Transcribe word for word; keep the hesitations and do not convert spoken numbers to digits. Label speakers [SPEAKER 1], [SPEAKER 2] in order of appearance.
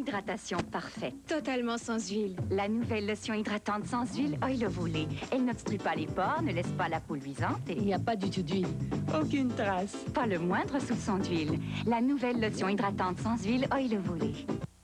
[SPEAKER 1] hydratation parfaite.
[SPEAKER 2] Totalement sans huile.
[SPEAKER 1] La nouvelle lotion hydratante sans huile Oil Ovulé. Elle n'obstrue pas les pores, ne laisse pas la peau luisante et...
[SPEAKER 2] Il n'y a pas du tout d'huile.
[SPEAKER 3] Aucune trace.
[SPEAKER 1] Pas le moindre soupçon d'huile. La nouvelle lotion hydratante sans huile Oil Ovulé.